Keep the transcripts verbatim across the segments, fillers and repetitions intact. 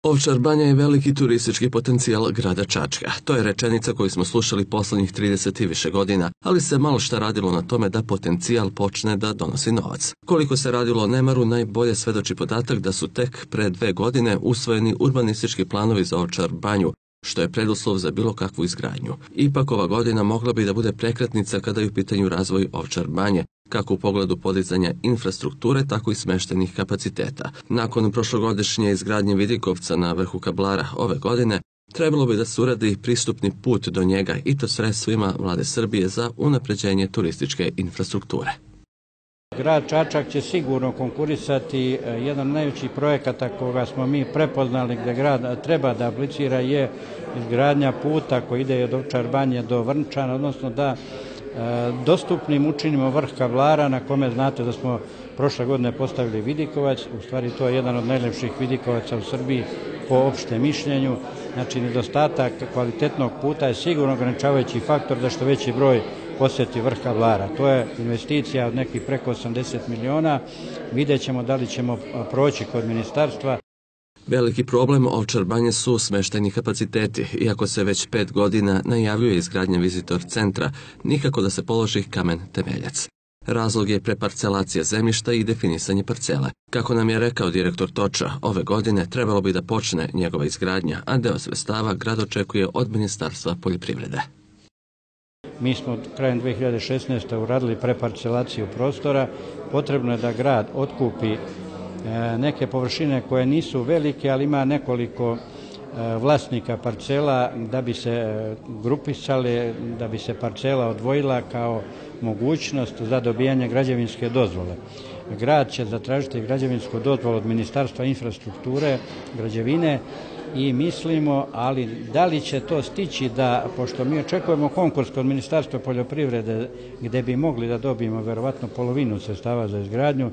Ovčar Banja je veliki turistički potencijal grada Čačka. To je rečenica koju smo slušali poslednjih trideset i više godina, ali se malo šta radilo na tome da potencijal počne da donosi novac. Koliko se radilo o nemaru, najbolje svedoči podatak da su tek pre dve godine usvojeni urbanistički planovi za Ovčar Banju, što je preduslov za bilo kakvu izgradnju. Ipak ova godina mogla bi da bude prekretnica kada je u pitanju razvoj Ovčar Banje, kako u pogledu podizanja infrastrukture, tako i smeštenih kapaciteta. Nakon prošlogodišnje izgradnje vidikovca na vrhu Kablara ove godine, trebalo bi da se uradi pristupni put do njega i to sredstvima Vlade Srbije za unapređenje turističke infrastrukture. Grad Čačak će sigurno konkurisati. Jedan od najvećih projekata koga smo mi prepoznali gde grad treba da aplicira je izgradnja puta koji ide od Ovčar Banje do Vrnčana, odnosno da dostupnim učinimo vrh Kablara na kome znate da smo prošle godine postavili vidikovac. U stvari to je jedan od najlepših vidikovaca u Srbiji po opštem mišljenju. Znači nedostatak kvalitetnog puta je sigurno ograničavajući faktor da što veći broj posjeti vrh Kablara. To je investicija od nekih preko osamdeset miliona. Vidjet ćemo da li ćemo proći kod ministarstva. Veliki problem Ovčar Banje su smeštajni kapaciteti. Iako se već pet godina najavljuje izgradnja vizitor centra, nikako da se položi kamen temeljac. Razlog je preparcelacija zemljišta i definisanje parcele. Kako nam je rekao direktor Toča, ove godine trebalo bi da počne njegova izgradnja, a deo sredstava grad očekuje od Ministarstva poljoprivrede. Mi smo krajem dve hiljade šesnaeste. uradili preparcelaciju prostora. Potrebno je da grad otkupi neke površine koje nisu velike, ali ima nekoliko vlasnika parcela da bi se grupisale, da bi se parcela odvojila kao mogućnost za dobijanje građevinske dozvole. Grad će zatražiti građevinsku dozvolu od Ministarstva infrastrukture, građevine i mislimo, ali da li će to stići da, pošto mi očekujemo konkurs kod Ministarstva poljoprivrede gde bi mogli da dobijemo verovatno polovinu sredstava za izgradnju.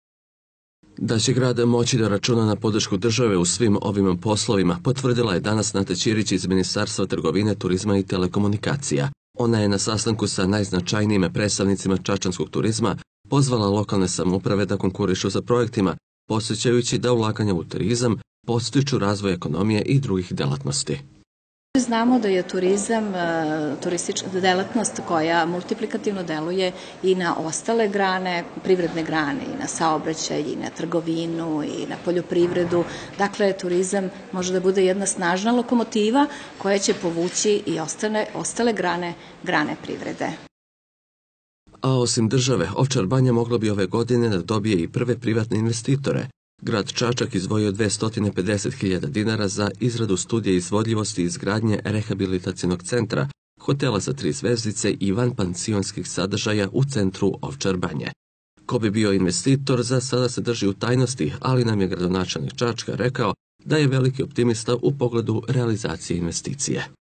Da će grad moći da računa na podršku države u svim ovim poslovima, potvrdila je danas Nata Ćirić iz Ministarstva trgovine, turizma i telekomunikacija. Ona je na sastanku sa najznačajnijim predstavnicima čačanskog turizma pozvala lokalne samouprave da konkurišu za projektima, podsjećajući da ulaganja u turizam podstiču razvoj ekonomije i drugih delatnosti. Znamo da je turizam turistička delatnost koja multiplikativno deluje i na ostale grane, privredne grane, i na saobraćaj, i na trgovinu, i na poljoprivredu. Dakle, turizam može da bude jedna snažna lokomotiva koja će povući i ostale, ostale grane, grane privrede. A osim države, Ovčar Banja mogla bi ove godine da dobije i prve privatne investitore. Grad Čačak izdvojio dvesta pedeset hiljada dinara za izradu studije izvodljivosti i izgradnje rehabilitacionog centra, hotela za tri zvezdice i vanpansionskih sadržaja u centru Ovčar Banje. Ko bi bio investitor, za sada se drži u tajnosti, ali nam je gradonačelnik Čačka rekao da je veliki optimista u pogledu realizacije investicije.